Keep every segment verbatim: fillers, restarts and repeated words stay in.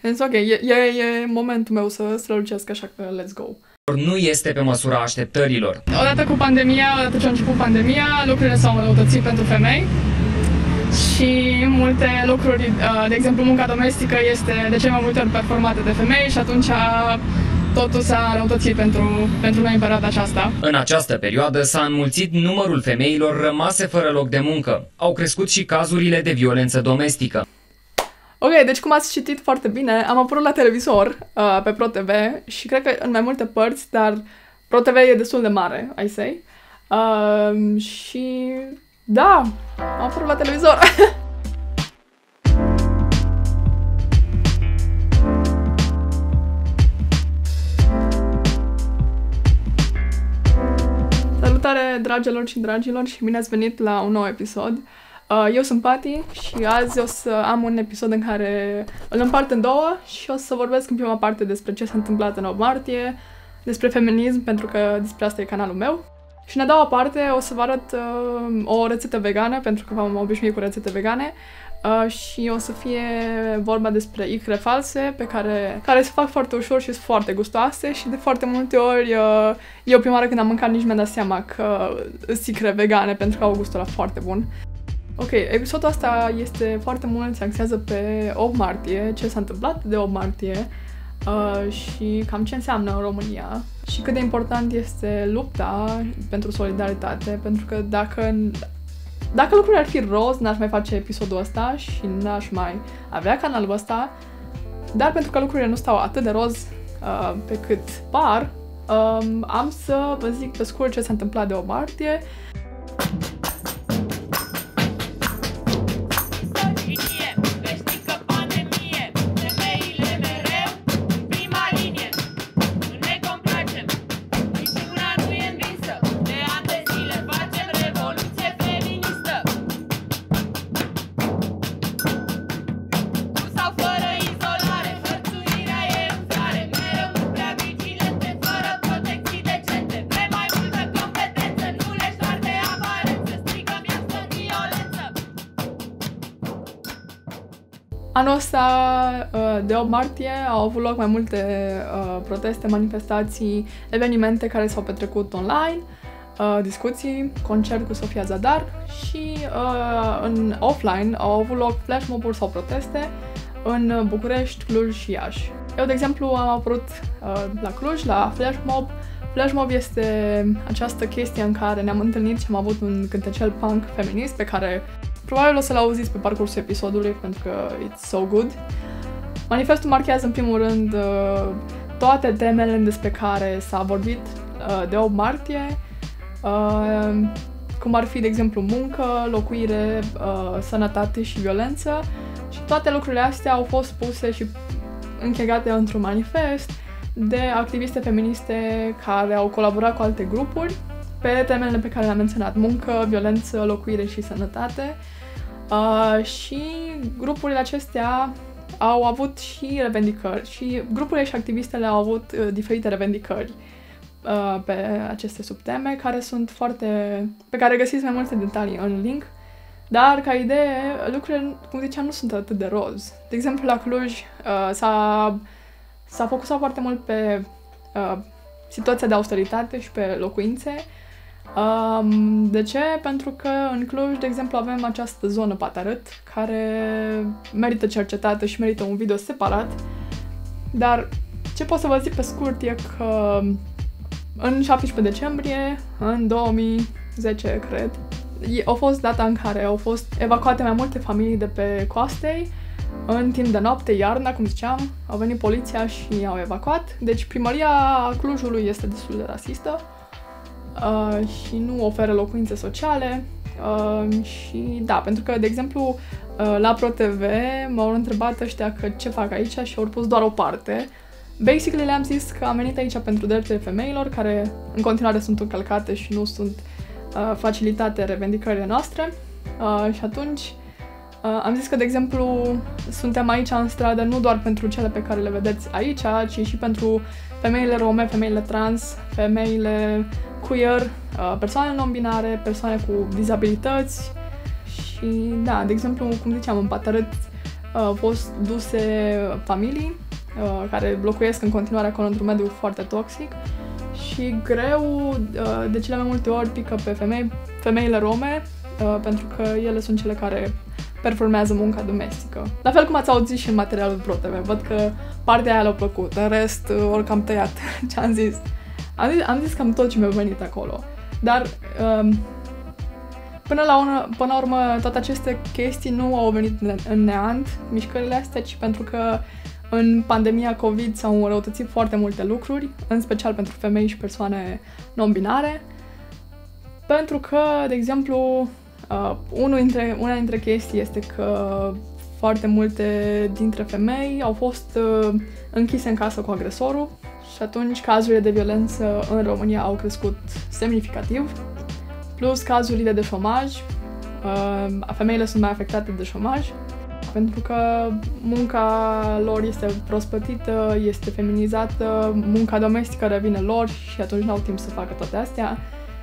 Însă, ok, e, e, e momentul meu să strălucesc, așa că let's go. Nu este pe măsura așteptărilor. Odată cu pandemia, odată ce a început pandemia, lucrurile s-au înrăutățit pentru femei și multe lucruri, de exemplu munca domestică este de cele mai multe ori performată de femei și atunci totul s-a înrăutățit pentru, pentru noi în perioada aceasta. În această perioadă s-a înmulțit numărul femeilor rămase fără loc de muncă. Au crescut și cazurile de violență domestică. Ok, deci cum ați citit foarte bine, am apărut la televizor uh, pe ProTV și cred că în mai multe părți, dar ProTV e destul de mare, I say. Uh, și da, am apărut la televizor. Salutare dragilor și dragilor și bine ați venit la un nou episod. Eu sunt Pati și azi o să am un episod în care îl împart în două și o să vorbesc în prima parte despre ce s-a întâmplat în opt martie, despre feminism, pentru că despre asta e canalul meu. Și în a doua parte o să vă arăt uh, o rețetă vegană, pentru că m-am obișnuit cu rețete vegane, uh, și o să fie vorba despre icre false, pe care, care se fac foarte ușor și sunt foarte gustoase și de foarte multe ori uh, eu prima oară când am mâncat nici mi-am dat seama că sunt icre vegane, pentru că au gustul ăla foarte bun. Ok, episodul ăsta este foarte mult, se axează pe opt martie, ce s-a întâmplat de opt martie uh, și cam ce înseamnă în România și cât de important este lupta pentru solidaritate, pentru că dacă, dacă lucrurile ar fi roz, n-aș mai face episodul ăsta și n-aș mai avea canalul ăsta, dar pentru că lucrurile nu stau atât de roz uh, pe cât par, uh, am să vă zic pe scurt ce s-a întâmplat de opt martie. Anul ăsta, de opt martie, au avut loc mai multe proteste, manifestații, evenimente care s-au petrecut online, discuții, concert cu Sofia Zadar și în offline au avut loc flash mob-uri sau proteste în București, Cluj și Iași. Eu, de exemplu, am apărut la Cluj, la flash mob. Flash mob este această chestie în care ne-am întâlnit și am avut un cântecel punk feminist pe care probabil o să-l auziți pe parcursul episodului, pentru că it's so good. Manifestul marchează, în primul rând, toate temele despre care s-a vorbit de opt martie, cum ar fi, de exemplu, muncă, locuire, sănătate și violență. Și toate lucrurile astea au fost puse și închegate într-un manifest de activiste feministe care au colaborat cu alte grupuri pe temele pe care le-am menționat: muncă, violență, locuire și sănătate. Uh, și grupurile acestea au avut și revendicări și grupurile și activistele au avut uh, diferite revendicări uh, pe aceste subteme care sunt foarte... pe care găsiți mai multe detalii în link, dar ca idee lucrurile, cum ziceam, nu sunt atât de roz. De exemplu, la Cluj uh, s-a, s-a focusat foarte mult pe uh, situația de austeritate și pe locuințe. Um, de ce? Pentru că în Cluj, de exemplu, avem această zonă Patarât, care merită cercetată și merită un video separat. Dar ce pot să vă zic pe scurt e că în șaptesprezece decembrie, în două mii zece, cred, a fost data în care au fost evacuate mai multe familii de pe coastei. În timp de noapte, iarna, cum ziceam, au venit poliția și i-au evacuat. Deci primăria Clujului este destul de rasistă. Uh, și nu oferă locuințe sociale uh, și da, pentru că, de exemplu, uh, la ProTV m-au întrebat ăștia că ce fac aici și au pus doar o parte. Basically le-am zis că am venit aici pentru drepturile femeilor, care în continuare sunt încălcate și nu sunt uh, facilitate revendicările noastre. Uh, și atunci uh, am zis că, de exemplu, suntem aici în stradă nu doar pentru cele pe care le vedeți aici, ci și pentru femeile rome, femeile trans, femeile queer, persoane non-binare, persoane cu dizabilități și, da, de exemplu, cum ziceam, în Patarât au fost duse familii uh, care locuiesc în continuare acolo într-un mediu foarte toxic și greu uh, de cele mai multe ori pică pe femei, femeile rome uh, pentru că ele sunt cele care performează munca domestică. La fel cum ați auzit și în materialul ProTV. Văd că partea aia le-a plăcut, în rest ori cam tăiat ce am zis. Am zis, am zis cam tot ce mi-a venit acolo. Dar um, până la, una, până la urmă toate aceste chestii nu au venit în neant, mișcările astea, ci pentru că în pandemia COVID s-au înrăutățit foarte multe lucruri, în special pentru femei și persoane non-binare. Pentru că, de exemplu, Uh, unul dintre, una dintre chestii este că foarte multe dintre femei au fost uh, închise în casă cu agresorul și atunci cazurile de violență în România au crescut semnificativ, plus cazurile de șomaj, uh, femeile sunt mai afectate de șomaj, pentru că munca lor este prost plătită, este feminizată, munca domestică revine lor și atunci nu au timp să facă toate astea.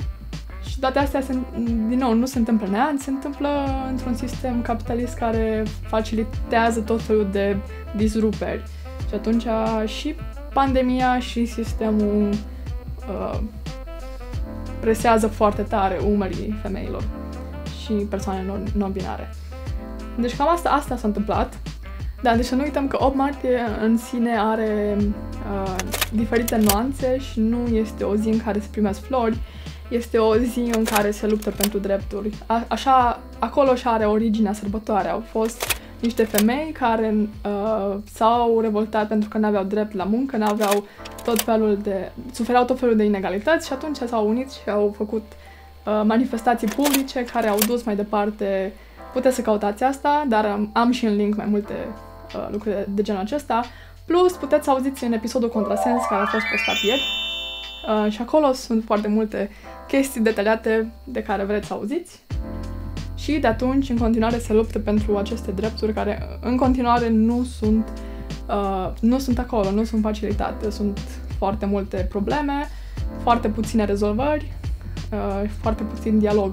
Și toate astea, se, din nou, nu se întâmplă neant, se întâmplă într-un sistem capitalist care facilitează tot felul de disruperi. Și atunci și pandemia și sistemul uh, presează foarte tare umerii femeilor și persoanelor non-binare. Deci cam asta, asta s-a întâmplat. Da, deci să nu uităm că opt martie în sine are uh, diferite nuanțe și nu este o zi în care se primesc flori, este o zi în care se luptă pentru drepturi. A, așa, acolo și are originea sărbătoarea. Au fost niște femei care uh, s-au revoltat pentru că nu aveau drept la muncă, nu aveau tot felul de... sufereau tot felul de inegalități și atunci s-au unit și au făcut uh, manifestații publice care au dus mai departe. Puteți să căutați asta, dar am, am și în link mai multe uh, lucruri de, de genul acesta. Plus, puteți să auziți în episodul Contrasens care a fost postat ieri. Uh, și acolo sunt foarte multe chestii detaliate de care vreți să auziți. Și de atunci, în continuare, se luptă pentru aceste drepturi care, în continuare, nu sunt, uh, nu sunt acolo, nu sunt facilitate. Sunt foarte multe probleme, foarte puține rezolvări, uh, foarte puțin dialog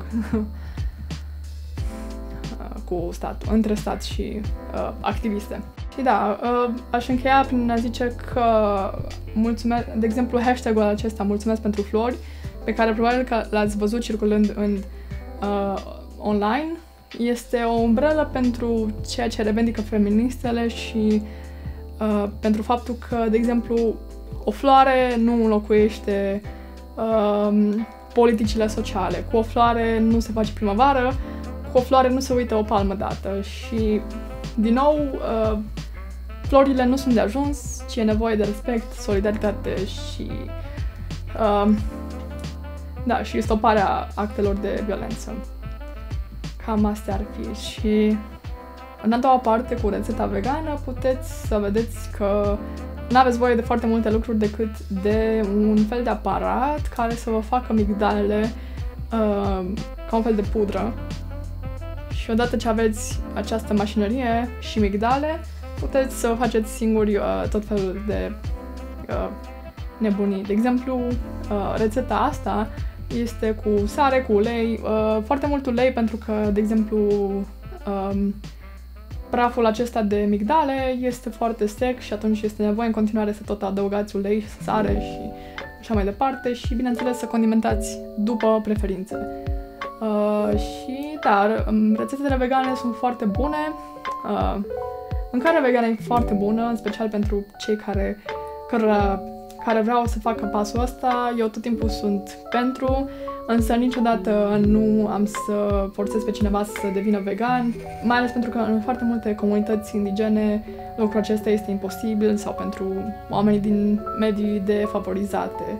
cu statul, între stat și uh, activiste. Și da, uh, aș încheia prin a zice că mulțumesc, de exemplu, hashtag-ul acesta, mulțumesc pentru flori, pe care probabil că l-ați văzut circulând în uh, online, este o umbrelă pentru ceea ce revendică feministele și uh, pentru faptul că, de exemplu, o floare nu înlocuiește uh, politicile sociale. Cu o floare nu se face primăvară, cu o floare nu se uită o palmă dată și, din nou, uh, florile nu sunt de ajuns, ci e nevoie de respect, solidaritate și, uh, da, și stoparea actelor de violență. Cam astea ar fi. Și în a doua parte, cu rețeta vegană, puteți să vedeți că nu aveți voie de foarte multe lucruri decât de un fel de aparat care să vă facă migdalele uh, ca un fel de pudră. Și odată ce aveți această mașinărie și migdale, puteți să faceți singuri uh, tot felul de uh, nebunii. De exemplu, uh, rețeta asta este cu sare, cu ulei, uh, foarte mult ulei pentru că, de exemplu, um, praful acesta de migdale este foarte sec și atunci este nevoie în continuare să tot adăugați ulei, sare și așa mai departe și, bineînțeles, să condimentați după preferințe. Uh, și, da, rețetele vegane sunt foarte bune, uh, mâncarea vegană e foarte bună, în special pentru cei care, care, care vreau să facă pasul ăsta. Eu tot timpul sunt pentru, însă niciodată nu am să forțez pe cineva să devină vegan, mai ales pentru că în foarte multe comunități indigene lucrul acesta este imposibil sau pentru oamenii din medii defavorizate.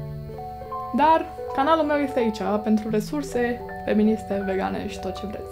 Dar canalul meu este aici, pentru resurse feministe, vegane și tot ce vreți.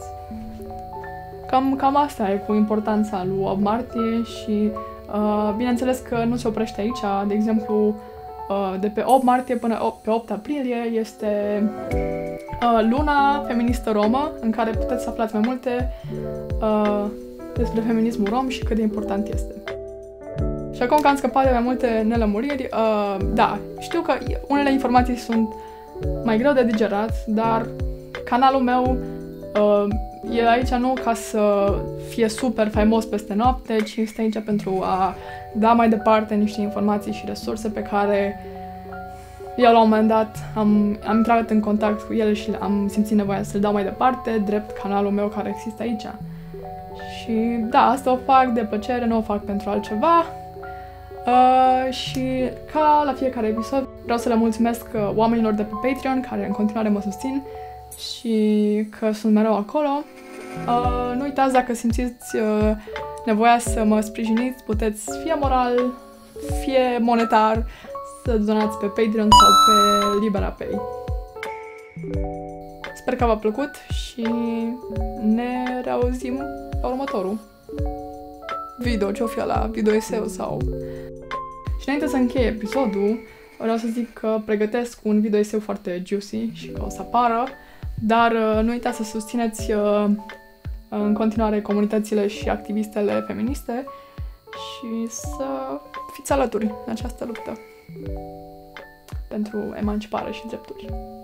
Cam, cam asta e cu importanța lui opt martie și uh, bineînțeles că nu se oprește aici. De exemplu, uh, de pe opt martie până pe opt aprilie este uh, luna feministă romă, în care puteți să aflați mai multe uh, despre feminismul rom și cât de important este. Și acum că am scăpat de mai multe nelămuriri, uh, da, știu că unele informații sunt mai greu de digerat, dar canalul meu uh, e aici nu ca să fie super faimos peste noapte, ci este aici pentru a da mai departe niște informații și resurse pe care eu la un moment dat am, am intrat în contact cu ele și am simțit nevoia să le dau mai departe, drept canalul meu care există aici. Și da, asta o fac de plăcere, nu o fac pentru altceva. Uh, și ca la fiecare episod vreau să le mulțumesc uh, oamenilor de pe Patreon care în continuare mă susțin și că sunt mereu acolo. Uh, nu uitați, dacă simțiți uh, nevoia să mă sprijiniți, puteți fie moral, fie monetar, să donați pe Patreon sau pe Liberapay. Sper că v-a plăcut și ne reauzim la următorul video, ce-o fi ăla, video eseu sau... Și înainte să închei episodul, vreau să zic că pregătesc un video eseu foarte juicy și că o să apară, dar nu uitați să susțineți în continuare comunitățile și activistele feministe și să fiți alături în această luptă pentru emancipare și drepturi.